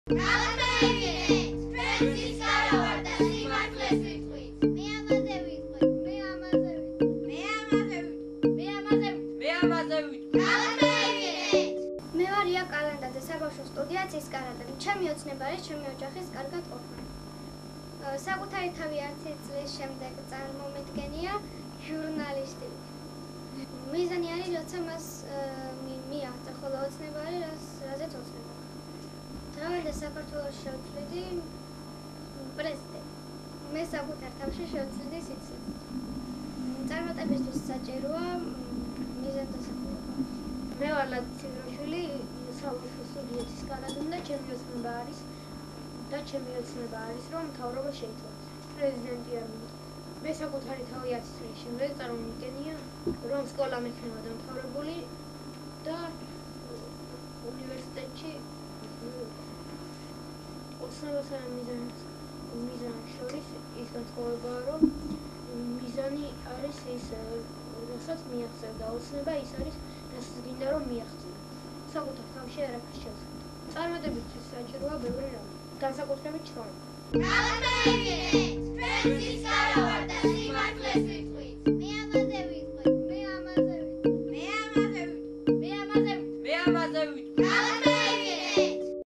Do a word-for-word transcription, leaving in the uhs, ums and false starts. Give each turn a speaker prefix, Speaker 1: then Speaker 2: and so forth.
Speaker 1: Calamavians, Francis Garrett, the Marvelous Retweet. Me amazing retweet. Me amazing. Me amazing. Me amazing. Me amazing. Calamavians.
Speaker 2: მე ვარ ია კალანდაძე, საბავშვო სტუდია ცისკარატე. ჩემი ოცნება არის ჩემი ოჯახის კარგად ყოფნა. საკუთარი თავი ათი წლის შემდეგ წარმომედგენია ჟურნალისტი. მიზანი არის როცა მას მიაღწია, ხოლო ოცნება არის რაზეც ოცნება. თავად საქართველოს შევცვლიდი პრეზიდენტი. მე საკუთარ თავში შევცვლიდი სიცილს. წარმატებისთვის საჭიროა მიზანდასახულება. მე ვარ ლადო ციგრაშვილი, საბავშვო სტუდია ცისკარატე და ჩემი ოცნება არის და ჩემი ოცნება არის რომ მთავრობა შეიცვალოს. პრეზიდენტი არ მინდა. მე საკუთარი თავი ათი წლის შემდეგ წარმომიდგენია რომ სკოლა მექნება დამთავრებული და უნივერსიტეტში ოცნებასა და მიზანს მიზანს შორის ის განსხვავებაა რომ მიზანი არის ის რასაც მიაღწევ და ოცნება ის არის რასაც გინდა რომ მიაღწიო. საკუთარ თავში არაფერს შევცვლი. წარმატებისთვის საჭიროა ბევრი რამ. განსაკუთრებით შრომა.
Speaker 1: Calamavians, Francis Garrett, the Marvelous Retweet.